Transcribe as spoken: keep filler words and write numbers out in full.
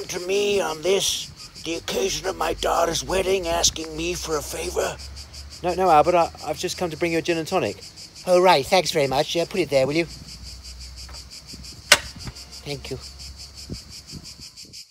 to me on this, the occasion of my daughter's wedding, asking me for a favour? No, no, Albert, I, I've just come to bring you a gin and tonic. Oh, right, thanks very much. Uh, put it there, will you? Thank you.